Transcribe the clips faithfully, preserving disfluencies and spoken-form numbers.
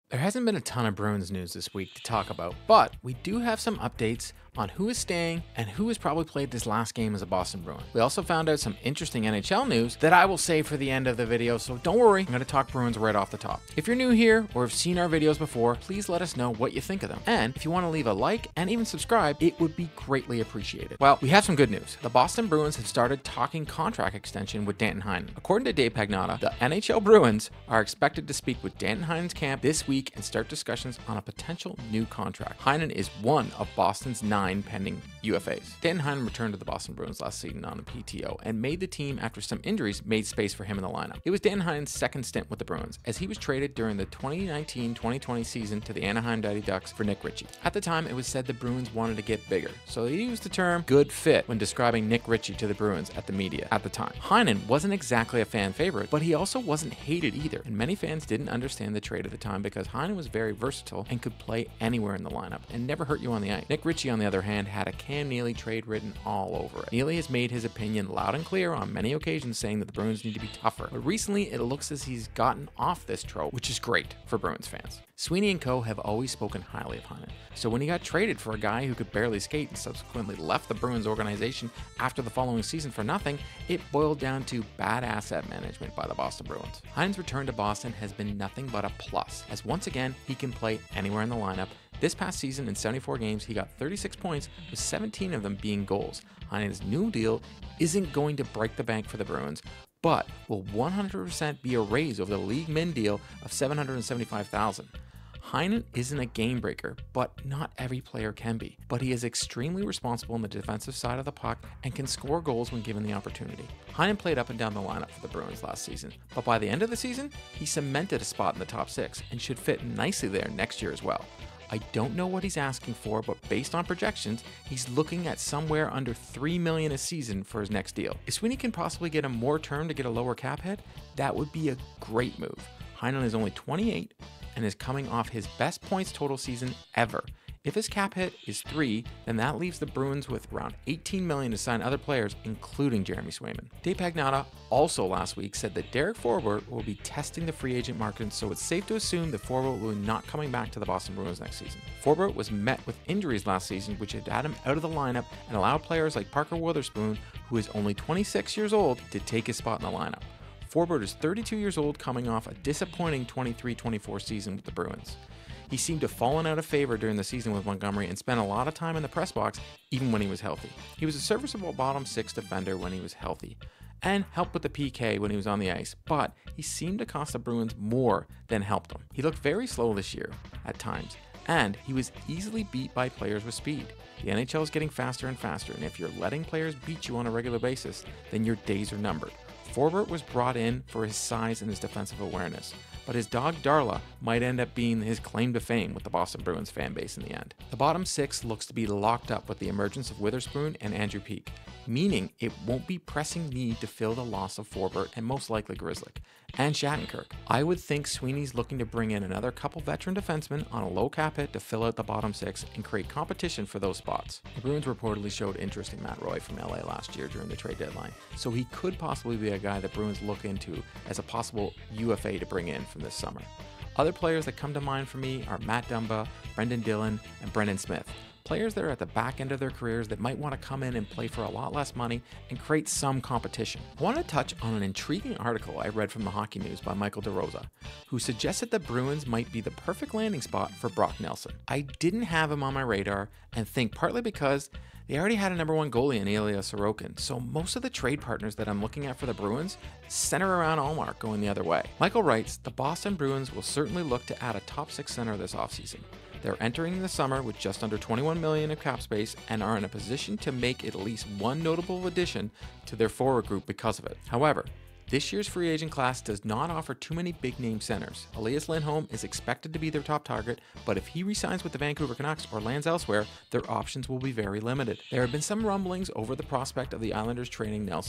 There hasn't been a ton of Bruins news this week to talk about, but we do have some updates on who is staying and who has probably played this last game as a Boston Bruin. We also found out some interesting N H L news that I will save for the end of the video, so don't worry, I'm going to talk Bruins right off the top. If you're new here or have seen our videos before, please let us know what you think of them. And if you want to leave a like and even subscribe, it would be greatly appreciated. Well, we have some good news. The Boston Bruins have started talking contract extension with Danton Heinen. According to Dave Pagnotta, the N H L Bruins are expected to speak with Danton Heinen's camp this week and start discussions on a potential new contract. Heinen is one of Boston's nine pending U F As. Danton Heinen returned to the Boston Bruins last season on a P T O and made the team after some injuries made space for him in the lineup. It was Danton Heinen's second stint with the Bruins, as he was traded during the twenty nineteen twenty twenty season to the Anaheim Mighty Ducks for Nick Ritchie. At the time, it was said the Bruins wanted to get bigger, so they used the term good fit when describing Nick Ritchie to the Bruins at the media at the time. Heinen wasn't exactly a fan favorite, but he also wasn't hated either, and many fans didn't understand the trade at the time because Heinen was very versatile and could play anywhere in the lineup and never hurt you on the ice. Nick Ritchie, on the other hand, had a Cam Neely trade written all over it. Neely has made his opinion loud and clear on many occasions, saying that the Bruins need to be tougher, but recently it looks as he's gotten off this trope, which is great for Bruins fans. Sweeney and co have always spoken highly of Heinen, so when he got traded for a guy who could barely skate and subsequently left the Bruins organization after the following season for nothing, it boiled down to bad asset management by the Boston Bruins. Heinen's return to Boston has been nothing but a plus, as once again he can play anywhere in the lineup. This past season, in seventy-four games, he got thirty-six points, with seventeen of them being goals. Heinen's new deal isn't going to break the bank for the Bruins, but will one hundred percent be a raise over the league min deal of seven hundred seventy-five thousand dollars. Heinen isn't a game breaker, but not every player can be. But he is extremely responsible on the defensive side of the puck and can score goals when given the opportunity. Heinen played up and down the lineup for the Bruins last season, but by the end of the season, he cemented a spot in the top six and should fit nicely there next year as well. I don't know what he's asking for, but based on projections, he's looking at somewhere under three million dollars a season for his next deal. If Sweeney can possibly get him more term to get a lower cap hit, that would be a great move. Heinen is only twenty-eight and is coming off his best points total season ever. If his cap hit is three, then that leaves the Bruins with around eighteen million dollars to sign other players, including Jeremy Swayman. Dave Pagnotta also last week said that Derek Forbort will be testing the free agent market, so it's safe to assume that Forbort will be not coming back to the Boston Bruins next season. Forbort was met with injuries last season, which had had him out of the lineup and allowed players like Parker Wotherspoon, who is only twenty-six years old, to take his spot in the lineup. Forbort is thirty-two years old, coming off a disappointing twenty-three twenty-four season with the Bruins. He seemed to have fallen out of favor during the season with Montgomery and spent a lot of time in the press box even when he was healthy. He was a serviceable bottom six defender when he was healthy and helped with the P K when he was on the ice, but he seemed to cost the Bruins more than helped them. He looked very slow this year at times, and he was easily beat by players with speed. The N H L is getting faster and faster, and if you're letting players beat you on a regular basis, then your days are numbered. Forbort was brought in for his size and his defensive awareness, but his dog Darla might end up being his claim to fame with the Boston Bruins fan base in the end. The bottom six looks to be locked up with the emergence of Witherspoon and Andrew Peeke, meaning it won't be pressing need to fill the loss of Forbort and most likely Grzelcyk and Shattenkirk. I would think Sweeney's looking to bring in another couple veteran defensemen on a low cap hit to fill out the bottom six and create competition for those spots. The Bruins reportedly showed interest in Matt Roy from L A last year during the trade deadline, so he could possibly be a guy the Bruins look into as a possible U F A to bring in from this summer. Other players that come to mind for me are Matt Dumba, Brendan Dillon, and Brendan Smith. Players that are at the back end of their careers that might want to come in and play for a lot less money and create some competition. I want to touch on an intriguing article I read from the Hockey News by Michael DeRosa, who suggested the Bruins might be the perfect landing spot for Brock Nelson. I didn't have him on my radar, and think partly because they already had a number one goalie in Ilya Sorokin, so most of the trade partners that I'm looking at for the Bruins center around Allmark going the other way. Michael writes, the Boston Bruins will certainly look to add a top six center this offseason. They're entering the summer with just under twenty-one million dollars of cap space and are in a position to make at least one notable addition to their forward group because of it. However, this year's free agent class does not offer too many big-name centers. Elias Lindholm is expected to be their top target, but if he resigns with the Vancouver Canucks or lands elsewhere, their options will be very limited. There have been some rumblings over the prospect of the Islanders trading Nelson.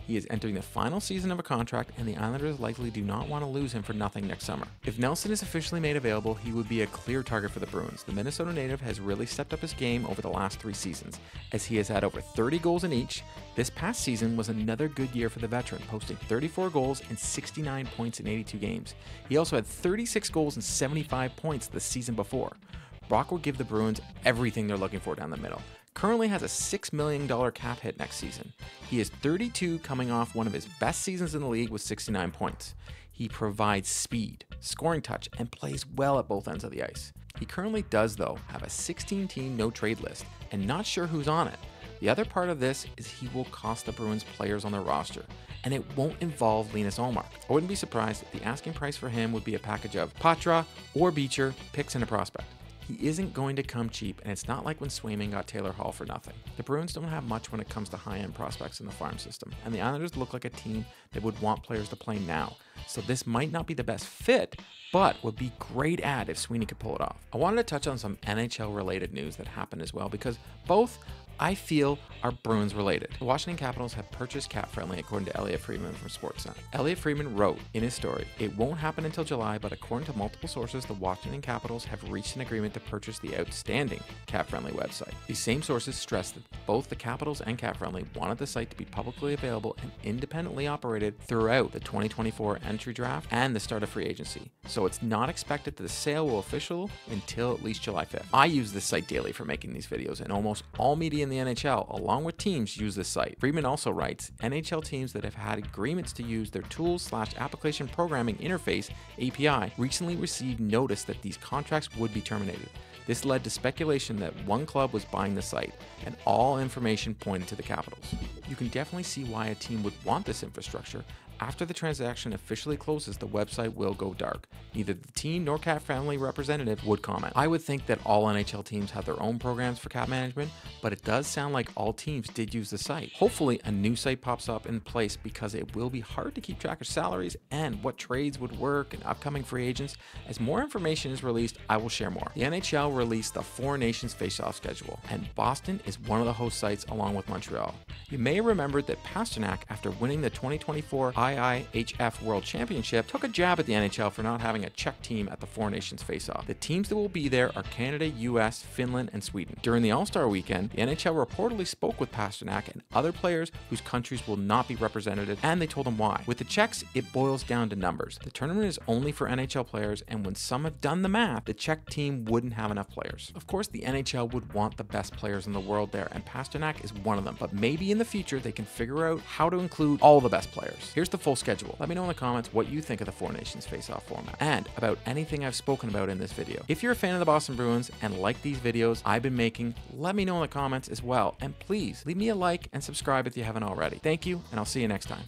He is entering the final season of a contract, and the Islanders likely do not want to lose him for nothing next summer. If Nelson is officially made available, he would be a clear target for the Bruins. The Minnesota native has really stepped up his game over the last three seasons, as he has had over thirty goals in each. This past season was another good year for the veteran, posting thirty-four goals and sixty-nine points in eighty-two games. He also had thirty-six goals and seventy-five points the season before. Brock will give the Bruins everything they're looking for down the middle. Currently has a six million dollars cap hit next season. He is thirty-two, coming off one of his best seasons in the league with sixty-nine points. He provides speed, scoring touch, and plays well at both ends of the ice. He currently does, though, have a sixteen team no-trade list, and not sure who's on it. The other part of this is he will cost the Bruins players on their roster, and it won't involve Linus Ullmark. I wouldn't be surprised if the asking price for him would be a package of Patra or Beecher, picks, and a prospect. He isn't going to come cheap, and it's not like when Swayman got Taylor Hall for nothing. The Bruins don't have much when it comes to high-end prospects in the farm system, and the Islanders look like a team that would want players to play now. So this might not be the best fit, but would be great ad if Sweeney could pull it off. I wanted to touch on some N H L-related news that happened as well, because both, I feel, are Bruins related. The Washington Capitals have purchased CapFriendly, according to Elliot Friedman from Sportsnet. Elliot Friedman wrote in his story, "It won't happen until July, but according to multiple sources, the Washington Capitals have reached an agreement to purchase the outstanding CapFriendly website." These same sources stressed that both the Capitals and CapFriendly wanted the site to be publicly available and independently operated throughout the twenty twenty-four entry draft and the start of free agency. So it's not expected that the sale will official until at least July fifth. I use this site daily for making these videos, and almost all media in the N H L, along with teams, use this site. Friedman also writes, N H L teams that have had agreements to use their tools slash application programming interface, A P I, recently received notice that these contracts would be terminated. This led to speculation that one club was buying the site, and all information pointed to the Capitals. You can definitely see why a team would want this infrastructure. After the transaction officially closes, the website will go dark. Neither the team nor CapFriendly representative would comment. I would think that all N H L teams have their own programs for cap management, but it does sound like all teams did use the site. Hopefully a new site pops up in place, because it will be hard to keep track of salaries and what trades would work and upcoming free agents. As more information is released, I will share more. The N H L released the Four Nations face-off schedule, and Boston is one of the host sites along with Montreal. You may remember that Pasternak, after winning the twenty twenty-four I I H F World Championship, took a jab at the N H L for not having a Czech team at the Four Nations face-off. The teams that will be there are Canada, U S, Finland, and Sweden. During the All-Star weekend, the N H L reportedly spoke with Pasternak and other players whose countries will not be represented, and they told them why. With the Czechs, it boils down to numbers. The tournament is only for N H L players, and when some have done the math, the Czech team wouldn't have enough players. Of course, the N H L would want the best players in the world there, and Pasternak is one of them, but maybe in the future they can figure out how to include all the best players. Here's the full schedule. Let me know in the comments what you think of the Four Nations face-off format, and about anything I've spoken about in this video. If you're a fan of the Boston Bruins and like these videos I've been making, let me know in the comments as well, and please leave me a like and subscribe if you haven't already. Thank you, and I'll see you next time.